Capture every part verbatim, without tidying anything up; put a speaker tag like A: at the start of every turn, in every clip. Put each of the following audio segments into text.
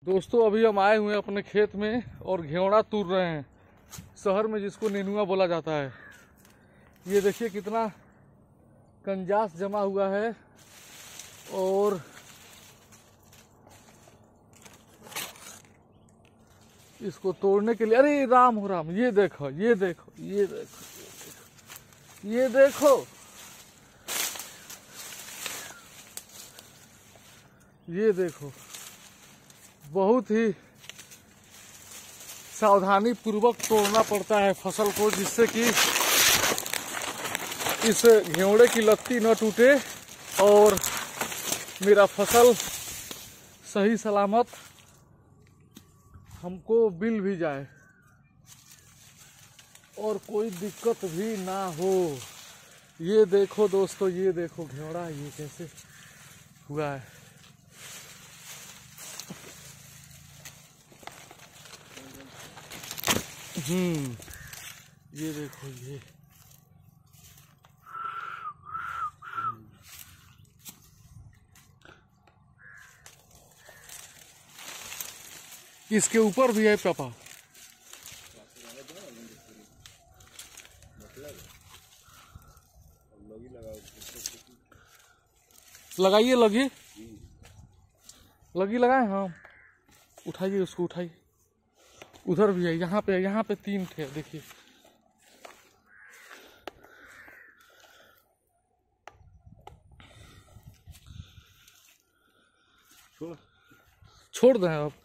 A: दोस्तों अभी हम आए हुए हैं अपने खेत में और घेवड़ा तूर रहे हैं, शहर में जिसको नेनुआ बोला जाता है। ये देखिए कितना कंजास जमा हुआ है और इसको तोड़ने के लिए, अरे राम हो राम, ये देखो ये देखो ये देखो ये देखो ये देखो, बहुत ही सावधानी पूर्वक तोड़ना पड़ता है फसल को, जिससे कि इस घेवड़े की लत्ती न टूटे और मेरा फसल सही सलामत हमको मिल भी जाए और कोई दिक्कत भी ना हो। ये देखो दोस्तों, ये देखो घेवड़ा ये कैसे हुआ है। हम्म ये देखो, ये इसके ऊपर भी है पापा। लगाइए, लगी लगी लगाए। हाँ उठाइए उसको, उठाइए। उधर भी है, यहाँ पे यहाँ पे तीन थे, देखिए। छोड़ दें अब।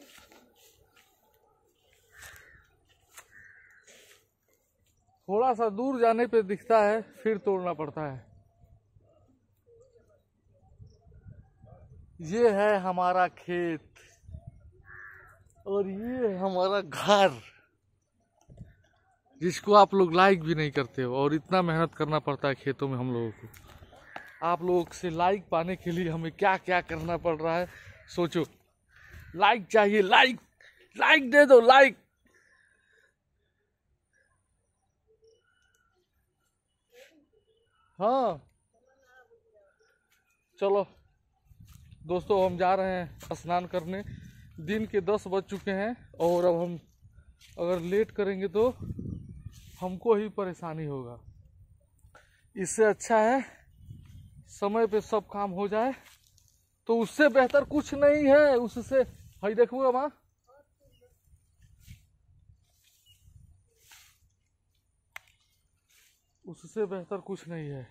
A: थोड़ा सा दूर जाने पे दिखता है, फिर तोड़ना पड़ता है। ये है हमारा खेत और ये है हमारा घर, जिसको आप लोग लाइक भी नहीं करते हो। और इतना मेहनत करना पड़ता है खेतों में हम लोगों को। आप लोग से लाइक पाने के लिए हमें क्या क्या करना पड़ रहा है, सोचो। लाइक चाहिए, लाइक लाइक दे दो, लाइक। हाँ चलो दोस्तों, हम जा रहे हैं स्नान करने। दिन के दस बज चुके हैं और अब हम अगर लेट करेंगे तो हमको ही परेशानी होगा। इससे अच्छा है समय पे सब काम हो जाए, तो उससे बेहतर कुछ नहीं है। उससे हई देखूंगा माँ, उससे बेहतर कुछ नहीं है।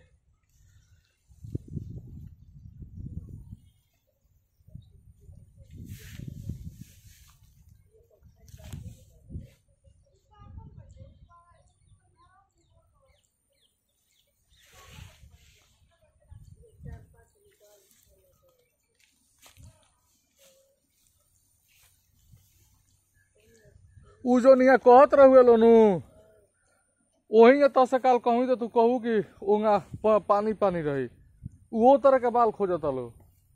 A: उ जो निया कहत रहुए लोनू, वही तो सकाल कहूँ तो तू कहू कि ओंगा पानी पानी रही, वो तरह के बाल खोजता लो।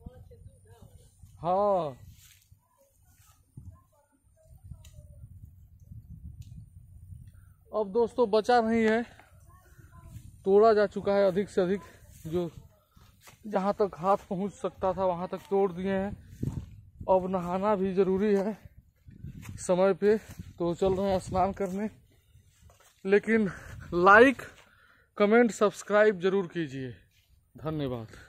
A: हाँ अब दोस्तों बचा नहीं है, तोड़ा जा चुका है अधिक से अधिक। जो जहाँ तक हाथ पहुँच सकता था वहाँ तक तोड़ दिए हैं। अब नहाना भी जरूरी है समय पे, तो चल रहे हैं स्नान करने। लेकिन लाइक कमेंट सब्सक्राइब जरूर कीजिए। धन्यवाद।